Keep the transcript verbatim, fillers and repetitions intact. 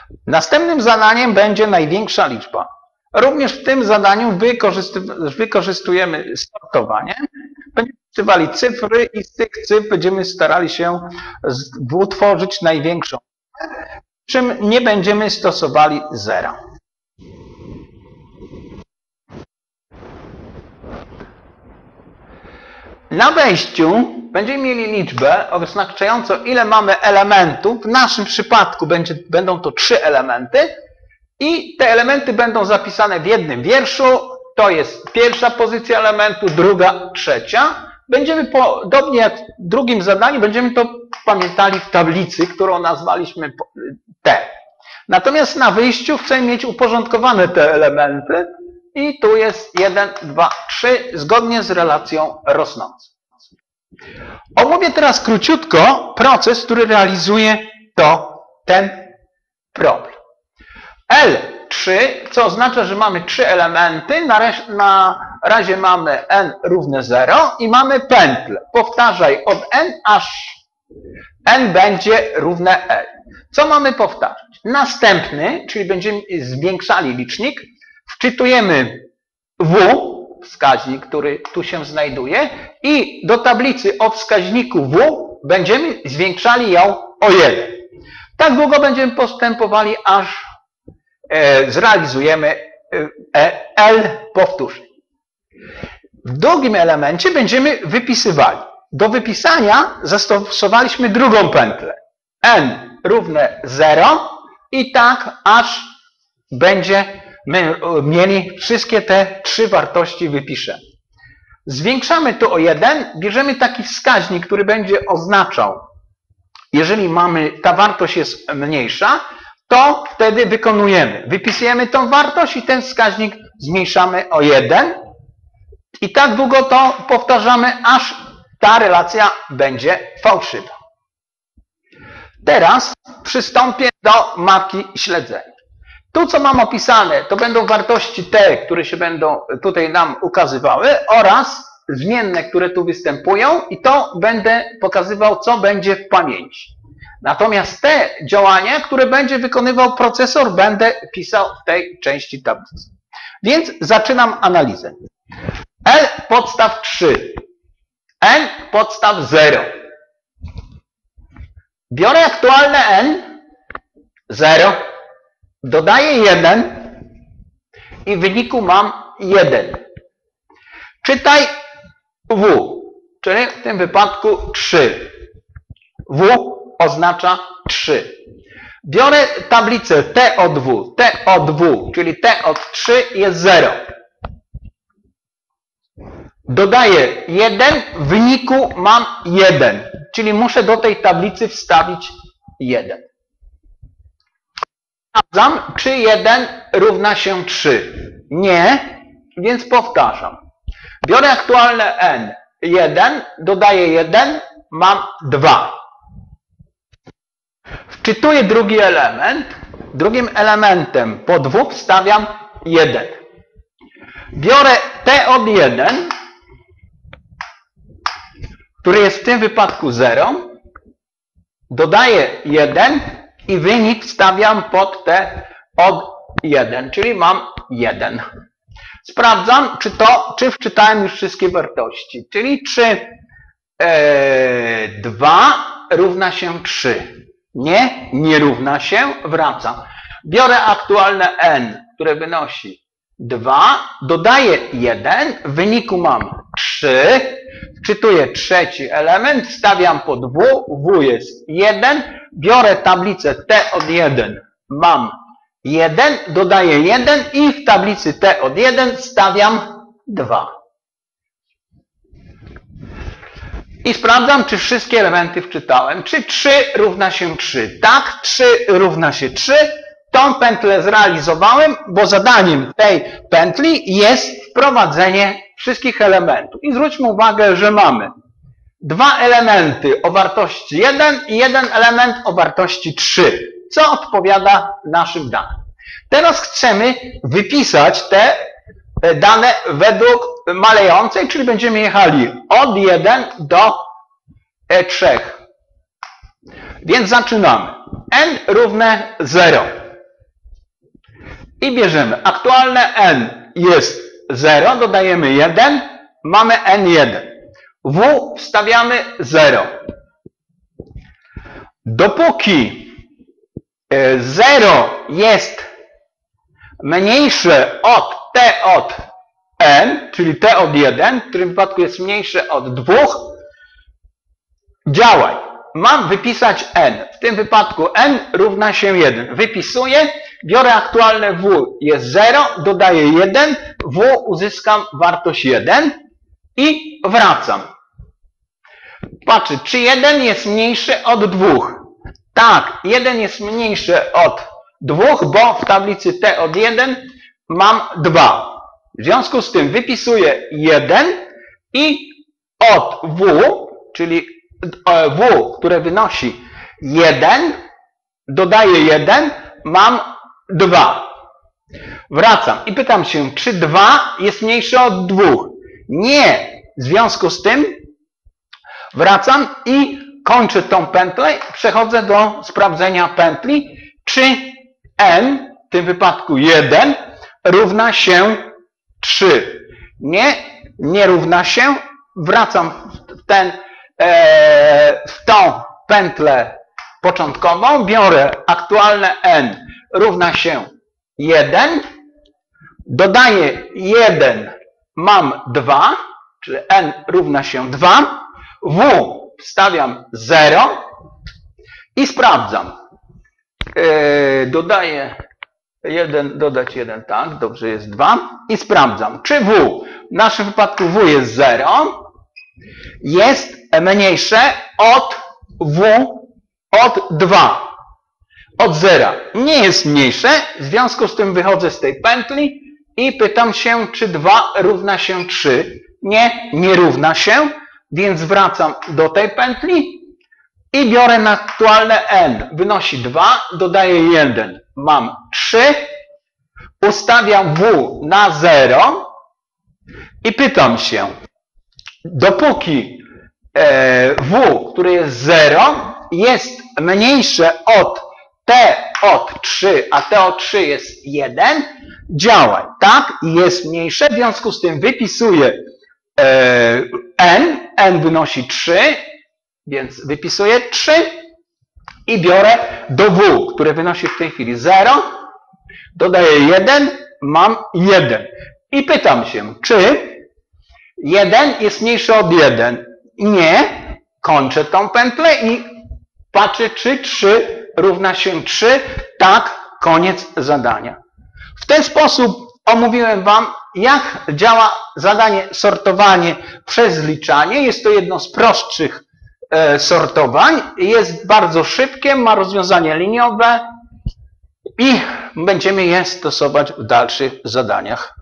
Następnym zadaniem będzie największa liczba. Również w tym zadaniu wykorzystujemy sortowanie. Będziemy wpisywali cyfry i z tych cyfr będziemy starali się utworzyć największą, przy czym nie będziemy stosowali zera. Na wejściu będziemy mieli liczbę oznaczającą, ile mamy elementów. W naszym przypadku będzie, będą to trzy elementy i te elementy będą zapisane w jednym wierszu. To jest pierwsza pozycja elementu, druga, trzecia. Będziemy podobnie jak w drugim zadaniu, będziemy to pamiętali w tablicy, którą nazwaliśmy T. Natomiast na wyjściu chcemy mieć uporządkowane te elementy i tu jest jeden, dwa, trzy, zgodnie z relacją rosnącą. Omówię teraz króciutko proces, który realizuje to, ten problem. L trzy, co oznacza, że mamy trzy elementy, na, razie, na razie mamy n równe zero i mamy pętlę. Powtarzaj od n aż n będzie równe l. Co mamy powtarzać? Następny, czyli będziemy zwiększali licznik, wczytujemy w, wskaźnik, który tu się znajduje, i do tablicy o wskaźniku w będziemy zwiększali ją o jeden. Tak długo będziemy postępowali, aż e, zrealizujemy e, L powtórzeń. W drugim elemencie będziemy wypisywali. Do wypisania zastosowaliśmy drugą pętlę. N równe zero i tak aż będzie my mieli wszystkie te trzy wartości wypiszemy. Zwiększamy to o jeden, bierzemy taki wskaźnik, który będzie oznaczał, jeżeli mamy, ta wartość jest mniejsza, to wtedy wykonujemy. Wypisujemy tą wartość i ten wskaźnik zmniejszamy o jeden i tak długo to powtarzamy, aż ta relacja będzie fałszywa. Teraz przystąpię do mapki śledzenia. Tu, co mam opisane, to będą wartości te, które się będą tutaj nam ukazywały, oraz zmienne, które tu występują, i to będę pokazywał, co będzie w pamięci. Natomiast te działania, które będzie wykonywał procesor, będę pisał w tej części tablicy. Więc zaczynam analizę. L podstaw trzy, n podstaw zero. Biorę aktualne n, zero, dodaję jeden i w wyniku mam jeden. Czytaj w, czyli w tym wypadku trzy. W oznacza trzy. Biorę tablicę T od W, T od W, czyli T od trzy jest zero. Dodaję jeden, w wyniku mam jeden, czyli muszę do tej tablicy wstawić jeden. Sprawdzam, czy jeden równa się trzy. Nie, więc powtarzam. Biorę aktualne n, jeden, dodaję jeden, mam dwa. Wczytuję drugi element, drugim elementem po dwóch wstawiam jeden. Biorę t od jeden, który jest w tym wypadku zero, dodaję jeden i wynik wstawiam pod t od jeden, czyli mam jeden. Sprawdzam, czy to, czy wczytałem już wszystkie wartości, czyli czy e, dwa równa się trzy. Nie, nie równa się, wracam. Biorę aktualne n, które wynosi dwa, dodaję jeden, w wyniku mam trzy, wczytuję trzeci element, wstawiam pod w, w jest jeden, biorę tablicę t od jeden, mam jeden, dodaję jeden i w tablicy t od jeden stawiam dwa. I sprawdzam, czy wszystkie elementy wczytałem. Czy trzy równa się trzy? Tak, trzy równa się trzy. Tą pętlę zrealizowałem, bo zadaniem tej pętli jest wprowadzenie wszystkich elementów. I zwróćmy uwagę, że mamy dwa elementy o wartości jeden i jeden element o wartości trzy, co odpowiada naszym danym. Teraz chcemy wypisać te dane według malejącej, czyli będziemy jechali od jeden do trzy. Więc zaczynamy. N równe zero. I bierzemy aktualne n jest zero, dodajemy jeden, mamy en jeden. W wstawiamy zero. Dopóki zero jest mniejsze od t od n, czyli t od jeden, w którym wypadku jest mniejsze od dwóch, działaj. Mam wypisać n. W tym wypadku n równa się jeden. Wypisuję, biorę aktualne w jest zero, dodaję jeden, w uzyskam wartość jeden i wracam. Patrzę, czy jeden jest mniejszy od dwóch. Tak, jeden jest mniejszy od dwóch, bo w tablicy t od jeden mam dwa. W związku z tym wypisuję jeden i od w, czyli w, które wynosi jeden, dodaję jeden, mam dwa. Wracam i pytam się, czy dwa jest mniejsze od dwóch? Nie. W związku z tym wracam i kończę tą pętlę, przechodzę do sprawdzenia pętli, czy n, w tym wypadku jeden, równa się trzy. Nie, nie równa się. Wracam w, ten, e, w tą pętlę początkową, biorę aktualne n równa się jeden, dodaję jeden, mam dwa, czyli n równa się dwa, w wstawiam zero i sprawdzam. Yy, dodaję jeden, dodać jeden, tak, dobrze, jest dwa i sprawdzam, czy w, w naszym wypadku w jest zero, jest mniejsze od w od dwa, od zera. Nie jest mniejsze, w związku z tym wychodzę z tej pętli i pytam się, czy dwa równa się trzy. Nie, nie równa się, więc wracam do tej pętli i biorę na aktualne n. Wynosi dwa, dodaję jeden. Mam trzy, ustawiam w na zero i pytam się, dopóki w, które jest zero, jest mniejsze od t od trzy, a t od trzy jest jeden, działaj. Tak, jest mniejsze, w związku z tym wypisuję n, n wynosi trzy, więc wypisuję trzy i biorę do w, które wynosi w tej chwili zero, dodaję jeden, mam jeden. I pytam się, czy jeden jest mniejszy od jeden? Nie, kończę tą pętlę i patrzę, czy trzy równa się trzy. Tak, koniec zadania. W ten sposób omówiłem Wam, jak działa zadanie sortowanie przez zliczanie. Jest to jedno z prostszych e, sortowań. Jest bardzo szybkie, ma rozwiązanie liniowe i będziemy je stosować w dalszych zadaniach.